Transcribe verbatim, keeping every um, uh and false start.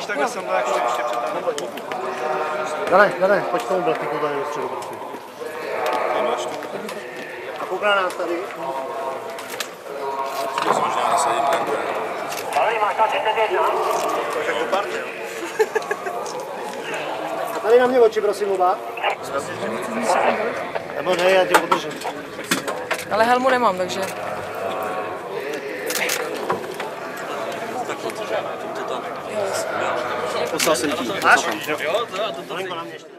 takhle jsem to jako ještě přitáhnu. Dane, Dane, pojď k tomu blatníku tady do středu, prosím. A kouká nás tady. Možná nasadím takhle. Ale máš tam třicet jedna. To je jako party, jo. A tady na mě oči, prosím, oba. Nebo ne, já tě podržím. Ale helmu nemám, takže... Poslal jsem ti. Máš? Jo, to, to, to, to, to, to, to, to, to, to, to, to,